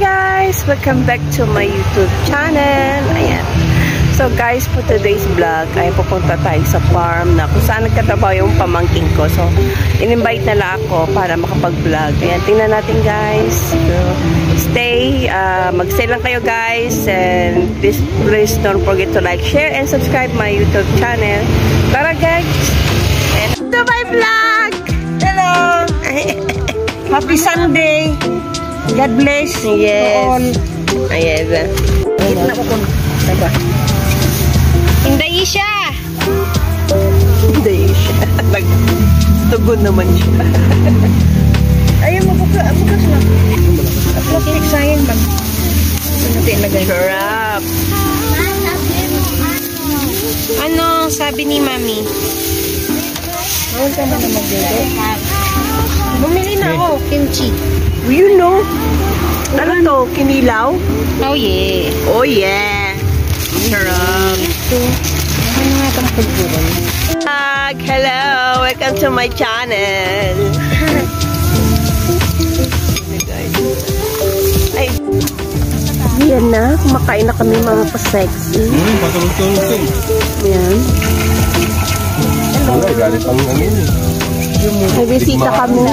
guys! Welcome back to my YouTube channel. Ayan. So guys, for today's vlog ay pupunta tayo sa farm na kung saan nagkatrabaho yung pamangking ko. So, in-invite nila ako para makapag-vlog. Ayan, tingnan natin guys. So, stay. Mag-stay lang kayo guys. And please don't forget to like, share, and subscribe my YouTube channel. Tara guys! And to my vlog! Hello! Happy Sunday! God bless yes. to all. Ayan. Hindi siya! Hindi siya. Nagtugon naman siya. Ayun, bukas lang. Bukas lang, sayang ba? Sarap. Ano sabi ni Mami? Bawal ka na mag-dito? Bumili na ako, kimchi. You know? Ano to? Kinilaw? Oh yeah. Oh yeah. Sarap. Ano nga itong pagbuwan? Hello! Welcome to my channel. Ay. Yan na. Kumakain na kami mga pa-sexy. Patulog-tulog. Yan. Wala, galit ang angin eh. May bisita kami.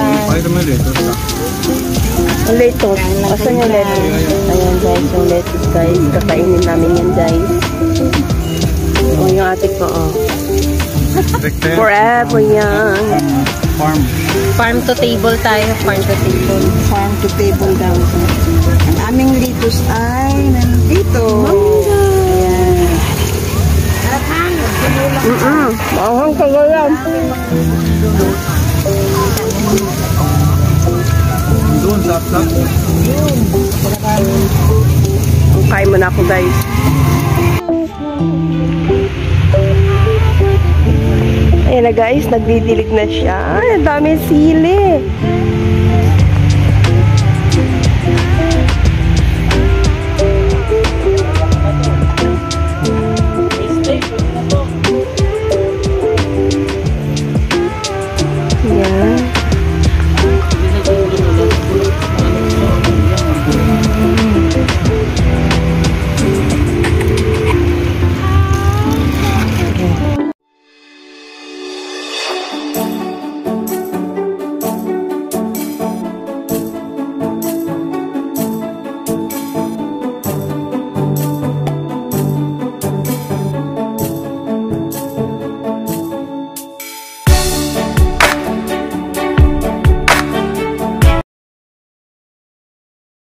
Ang lettuce. Asan yung lettuce? Ayan guys, yung lettuce guys. Kakainin namin yan guys. O yung ate ko, oh. Forever yan. Farm to table tayo. Farm to table. Farm to table daw. Ang aming lettuce ay nandito. Ayan. Mahang kayo yan. Doon, tap-tap. Kain mo na ako guys. Ayan na guys, nagdidilig na siya. Ay, ang dami sili.